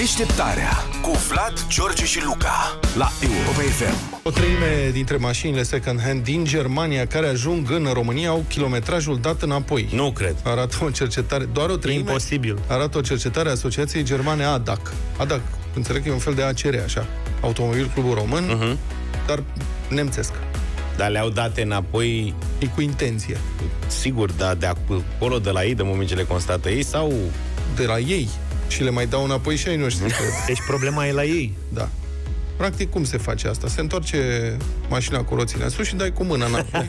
Deșteptarea cu Vlad, George și Luca la Europa FM. O treime dintre mașinile second-hand din Germania care ajung în România au kilometrajul dat înapoi. Nu cred. Arată o cercetare, doar o treime. Imposibil. Arată o cercetare a Asociației Germane ADAC. ADAC, înțeleg că e un fel de ACR, așa. Automobil Clubul Român, dar nemțesc. Dar le-au date înapoi... E cu intenție. Sigur, dar de acolo, de la ei, de moment ce le constată ei, sau... De la ei. Și le mai dau înapoi și ai noștri. Deci problema e la ei. Da. Practic, cum se face asta? Se întoarce mașina cu roțile în sus și dai cu mâna înapoi.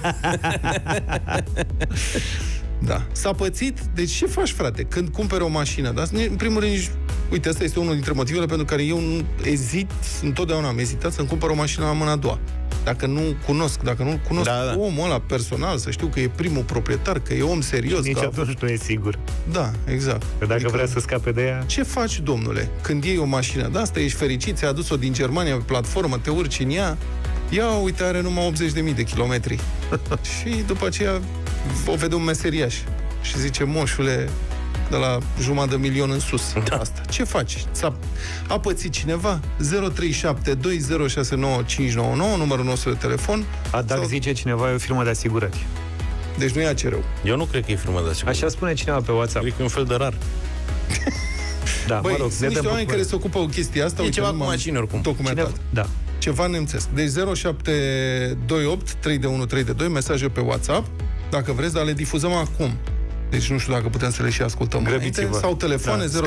Da. S-a pățit. Deci ce faci, frate? Când cumperi o mașină, da? În primul rând, uite, asta este unul dintre motivele pentru care eu ezit, întotdeauna am ezitat să-mi cumpăr o mașină la mâna a doua. Dacă nu cunosc omul ăla personal, să știu că e primul proprietar, că e om serios. Nici atunci nu e sigur. Da, exact. Că dacă vrea să scape de ea... Ce faci, domnule? Când iei o mașină de asta, ești fericit, ți-a adus-o din Germania pe platformă, te urci în ea, ia, uite, are numai 80.000 de kilometri. Și după aceea o vede un meseriaș și zice, moșule, de la 500.000 în sus. Da. Asta. Ce faci? A pățit cineva? 0372069599, numărul nostru de telefon. Dacă zice cineva, e o firmă de asigurări. Deci nu e ACR-ul. Eu nu cred că e firmă de asigurări. Așa spune cineva pe WhatsApp. Cred că e un fel de rar. Da, băi, mă rog, sunt niște oameni care se ocupă cu chestia asta. E ceva cu mașini, oricum. Documentat. Da. Ceva nemțesc. Deci 0728 32132, mesaje pe WhatsApp, dacă vreți, dar le difuzăm acum. Deci nu știu dacă putem să le și ascultăm înainte. Sau telefoane, da,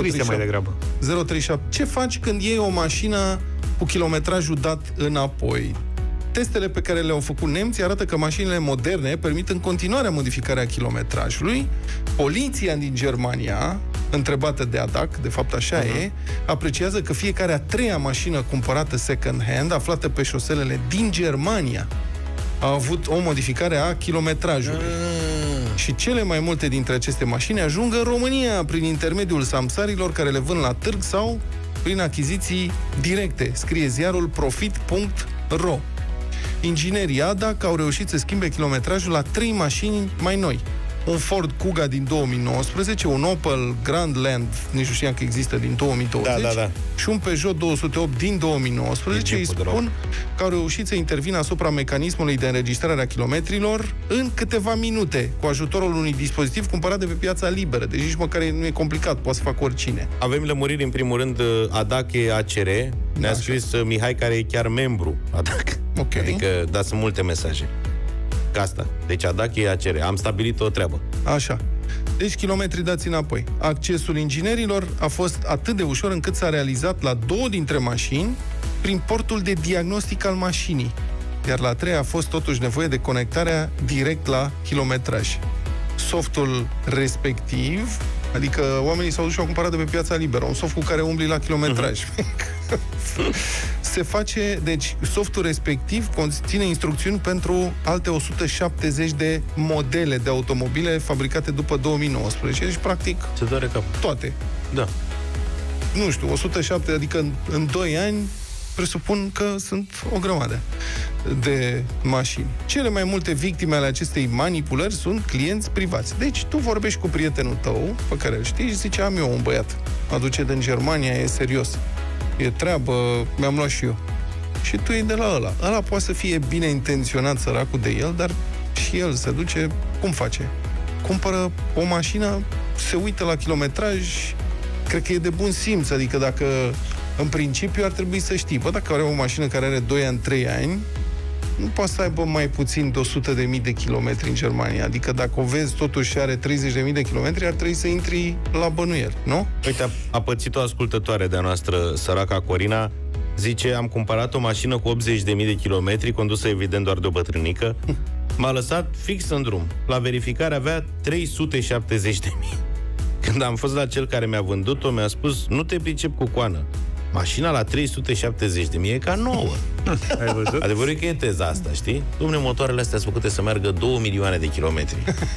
037. Ce faci când iei o mașină cu kilometrajul dat înapoi? Testele pe care le-au făcut nemții arată că mașinile moderne permit în continuare modificarea kilometrajului. Poliția din Germania, întrebată de ADAC, de fapt așa e, apreciază că fiecare a treia mașină cumpărată second-hand, aflată pe șoselele din Germania, a avut o modificare a kilometrajului. Și cele mai multe dintre aceste mașini ajung în România prin intermediul samsarilor care le vând la târg sau prin achiziții directe. Scrie ziarul profit.ro. Inginerii ADAC au reușit să schimbe kilometrajul la 3 mașini mai noi. Un Ford Kuga din 2019, un Opel Grandland, nici nu știam că există, din 2020, și un Peugeot 208 din 2019. Îi spun că au reușit să intervină asupra mecanismului de înregistrare a kilometrilor în câteva minute, cu ajutorul unui dispozitiv cumpărat de pe piața liberă. Deci nici măcar nu e complicat, poate să facă oricine. Avem lămuriri, în primul rând, ADAC e ACR. Ne-a scris Mihai, care e chiar membru ADAC. Okay. Adică, da, sunt multe mesaje. Ca asta. Deci ADAC e ACR. Am stabilit o treabă. Așa. Deci kilometri dați înapoi. Accesul inginerilor a fost atât de ușor încât s-a realizat la 2 dintre mașini prin portul de diagnostic al mașinii. Iar la 3 a fost totuși nevoie de conectarea direct la kilometraj. Softul respectiv, adică oamenii s-au dus și au cumpărat de pe piața liberă un soft cu care umbli la kilometraj. Se face, deci softul respectiv conține instrucțiuni pentru alte 170 de modele de automobile fabricate după 2019. Deci, practic, se doare cap. Toate. Da. Nu știu, 107, adică în 2 ani presupun că sunt o grămadă de mașini. Cele mai multe victime ale acestei manipulări sunt clienți privați. Deci tu vorbești cu prietenul tău, pe care îl știi, și zice, am eu un băiat, aduce din Germania, e serios, e treabă, mi-am luat și eu. Și tu e de la ăla. Ăla poate să fie bine intenționat, săracul de el, dar și el se duce, cum face? Cumpără o mașină, se uită la kilometraj, cred că e de bun simț, adică dacă în principiu ar trebui să știi, bă, dacă are o mașină care are 2 ani, 3 ani, nu poate să aibă mai puțin de 100.000 de kilometri în Germania. Adică dacă o vezi totuși are 30.000 de kilometri, ar trebui să intri la bănuiel, nu? Uite, a pățit o ascultătoare de-a noastră, săraca Corina, zice, am cumpărat o mașină cu 80.000 de kilometri, condusă evident doar de o bătrânică, m-a lăsat fix în drum. La verificare avea 370.000. Când am fost la cel care mi-a vândut-o, mi-a spus, nu te pricep cu coană. Mașina la 370.000 e ca nouă. Ai văzut? Adevărul e că e teza asta, știi? Dom'le, motoarele astea sunt făcute să meargă 2 milioane de kilometri.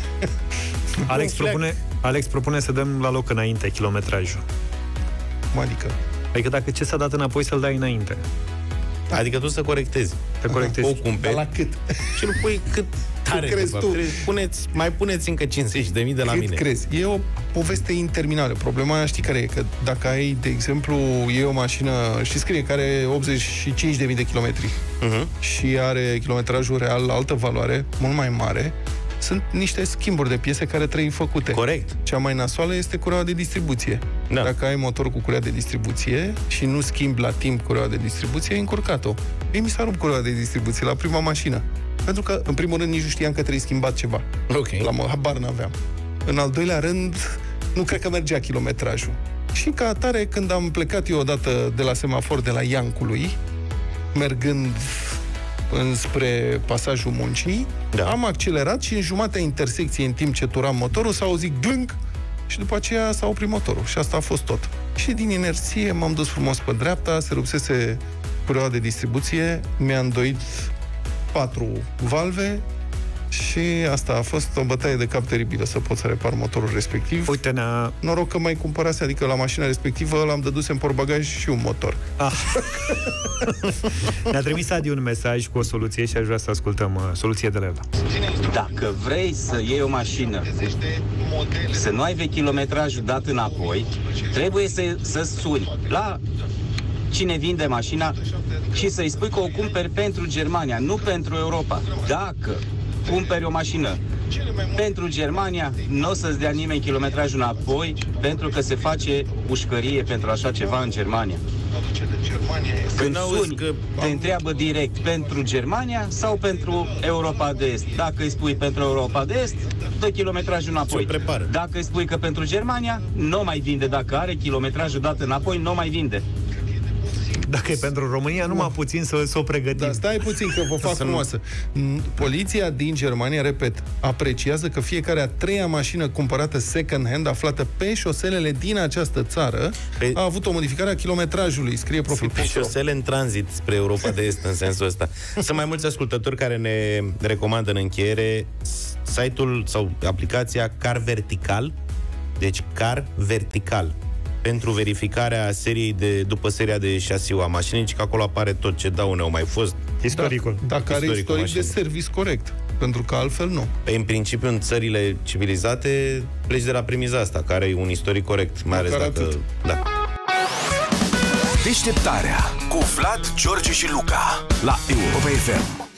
Alex propune să dăm la loc înainte kilometrajul. Adică dacă ce s-a dat înapoi, să-l dai înainte. Adică tu să corectezi. Te corectezi. O cumperi. Dar la cât? Și nu pui cât tare, crezi tu? Mai puneți încă 50.000 de la mine. Crezi? E o poveste interminabilă. Problema, știi care e? Că dacă ai, de exemplu, e o mașină și scrie că are 85.000 de kilometri și are kilometrajul real la altă valoare, mult mai mare, sunt niște schimburi de piese care trebuie făcute. Corect. Cea mai nasoală este cureaua de distribuție. Da. Dacă ai motor cu curea de distribuție și nu schimbi la timp cureaua de distribuție, ai încurcat-o. Mi s-a rupt cureaua de distribuție la prima mașină. Pentru că, în primul rând, nici nu știam că trebuie schimbat ceva. Habar n-aveam. În al doilea rând, nu cred că mergea kilometrajul. Și ca atare, când am plecat eu odată de la semafor de la Iancului, mergând înspre pasajul Muncii, am accelerat și în jumatea intersecției, în timp ce turam motorul, s-a auzit glânc și după aceea s-a oprit motorul. Și asta a fost tot. Și din inerție m-am dus frumos pe dreapta, se rupsese cureaua de distribuție, mi-a îndoit 4 valve și asta a fost o bătaie de cap teribilă să pot să repar motorul respectiv. Uite, noroc că mai cumpărase, adică la mașina respectivă l-am dăduse în portbagaj și un motor. Ne-a trimis Adi un mesaj cu o soluție și aș vrea să ascultăm soluția de la el. Dacă vrei să iei o mașină, să nu ai kilometrajul dat înapoi, trebuie să suni la cine vinde mașina și să-i spui că o cumperi pentru Germania, nu pentru Europa. Dacă cumperi o mașină pentru Germania, nu o să-ți dea nimeni kilometrajul înapoi, pentru că se face pușcărie pentru așa ceva în Germania. Când suni, te întreabă direct pentru Germania sau pentru Europa de Est. Dacă îi spui pentru Europa de Est, dă kilometrajul înapoi. Dacă îi spui că pentru Germania, nu mai vinde. Dacă are kilometrajul dat înapoi, nu mai vinde. Dacă e pentru România, numai puțin să o pregătim. Dar stai puțin că vă fac frumoasă. Poliția din Germania, repet, apreciază că fiecare a treia mașină cumpărată second hand, aflată pe șoselele din această țară, a avut o modificare a kilometrajului, scrie profil. Pe șosele în tranzit spre Europa de Est, în sensul ăsta. Sunt mai mulți ascultători care ne recomandă în încheiere site-ul sau aplicația Car Vertical, deci Car Vertical, pentru verificarea după seria de șasiu a mașinii, că acolo apare tot ce daune au mai fost. Istoricul. Dacă are istoric de serviciu corect, pentru că altfel nu. În principiu, în țările civilizate, pleci de la premiza asta, care are un istoric corect, mai ales dacă... Da. Deșteptarea cu Vlad, George și Luca la Europa FM.